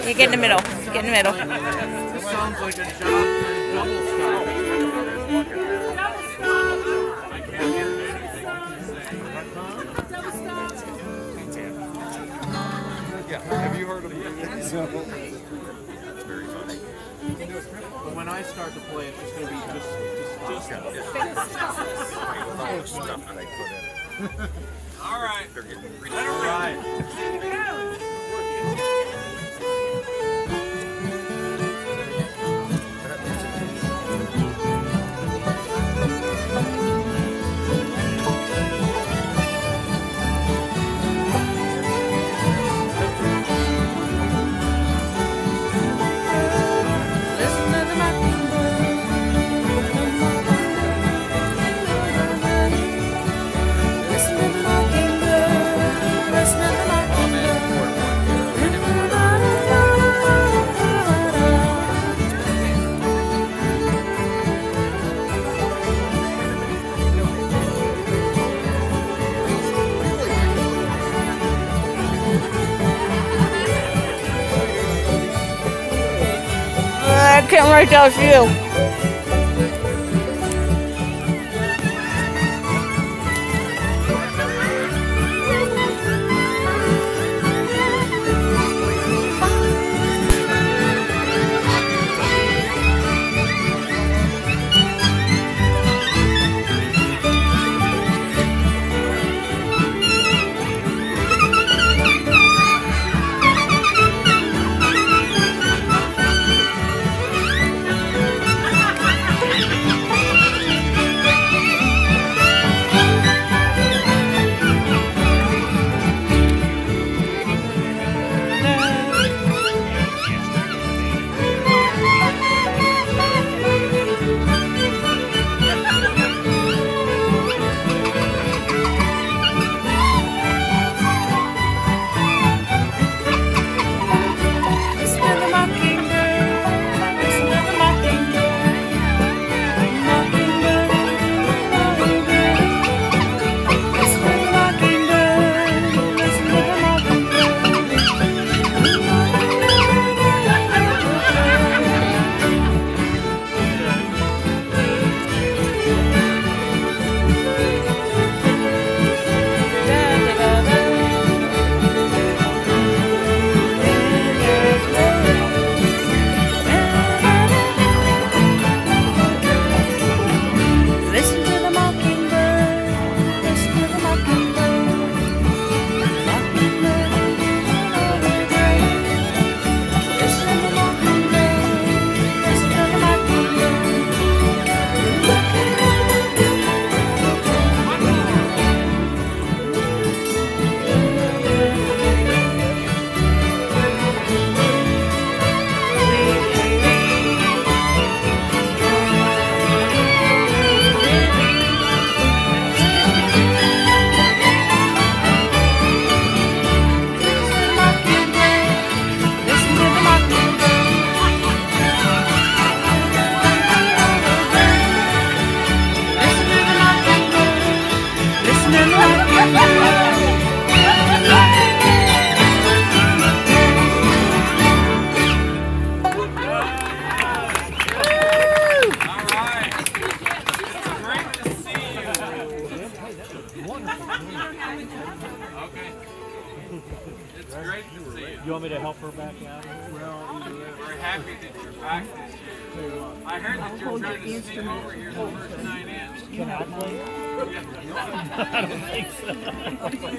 You get in the middle. Get in the middle. This sounds like a double stop. Yeah, have you heard of it? That's very funny. But when I start to play, it's just going to be just Stuff that I put in it. all right. They're getting All right. I can't wait to see you. It's great to see you. You want me to help her back out? We're happy that you're back this year. I heard that you're trying to sneak over here the first 9 inches. Can I play? Yeah. I don't think so.